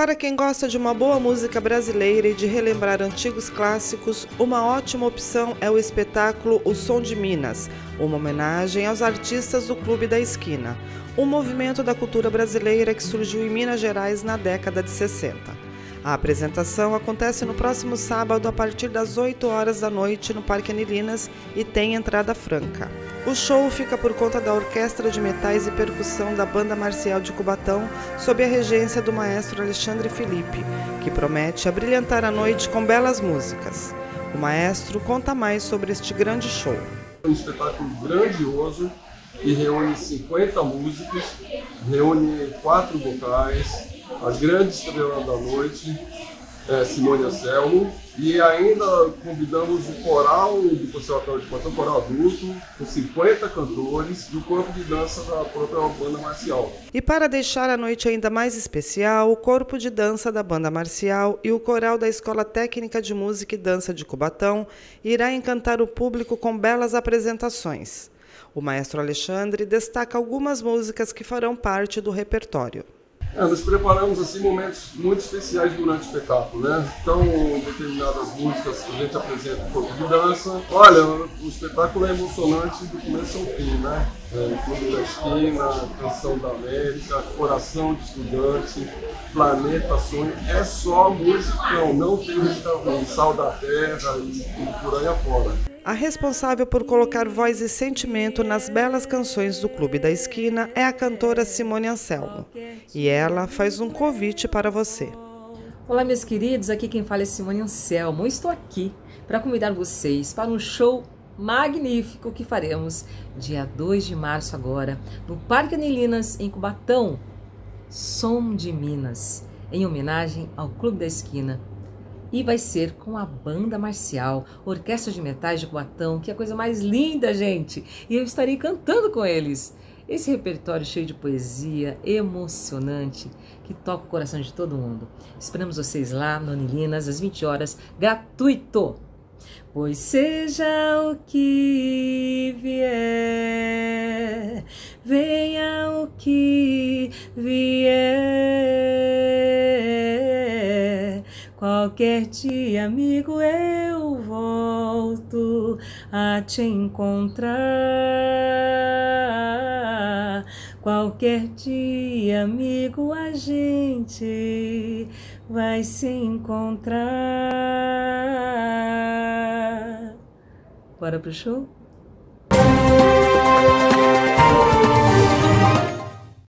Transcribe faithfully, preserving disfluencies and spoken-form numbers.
Para quem gosta de uma boa música brasileira e de relembrar antigos clássicos, uma ótima opção é o espetáculo O Som de Minas, uma homenagem aos artistas do Clube da Esquina, um movimento da cultura brasileira que surgiu em Minas Gerais na década de sessenta. A apresentação acontece no próximo sábado a partir das oito horas da noite no Parque Anilinas e tem entrada franca. O show fica por conta da Orquestra de Metais e Percussão da Banda Marcial de Cubatão, sob a regência do maestro Alexandre Felipe, que promete abrilhantar a noite com belas músicas. O maestro conta mais sobre este grande show. É um espetáculo grandioso que reúne cinquenta músicos, reúne quatro vocais, a grande estrela da noite, é, Simone Anselmo, e ainda convidamos o coral do Conservatório de Cubatão, coral adulto, com cinquenta cantores e o corpo de dança da própria Banda Marcial. E para deixar a noite ainda mais especial, o corpo de dança da Banda Marcial e o coral da Escola Técnica de Música e Dança de Cubatão irá encantar o público com belas apresentações. O maestro Alexandre destaca algumas músicas que farão parte do repertório. É, nós preparamos assim momentos muito especiais durante o espetáculo, né? Então, determinadas músicas que a gente apresenta no corpo de dança. Olha, o espetáculo é emocionante do começo ao fim, né? É, Clube da Esquina, Canção da América, Coração de Estudante, Planeta Sonho. É só musicão, não tem música ruim, Sal da Terra e, e por aí afora. A responsável por colocar voz e sentimento nas belas canções do Clube da Esquina é a cantora Simone Anselmo. E ela faz um convite para você. Olá, meus queridos, aqui quem fala é Simone Anselmo. Eu estou aqui para convidar vocês para um show magnífico que faremos dia dois de março agora, no Parque Anilinas, em Cubatão. Som de Minas, em homenagem ao Clube da Esquina. E vai ser com a Banda Marcial, Orquestra de Metais de Cubatão, que é a coisa mais linda, gente! E eu estarei cantando com eles. Esse repertório cheio de poesia, emocionante, que toca o coração de todo mundo. Esperamos vocês lá no Anilinas, às vinte horas, gratuito! Pois seja o que vier, venha o que vier, qualquer dia, amigo, eu volto a te encontrar. Qualquer dia, amigo, a gente vai se encontrar. Bora pro show?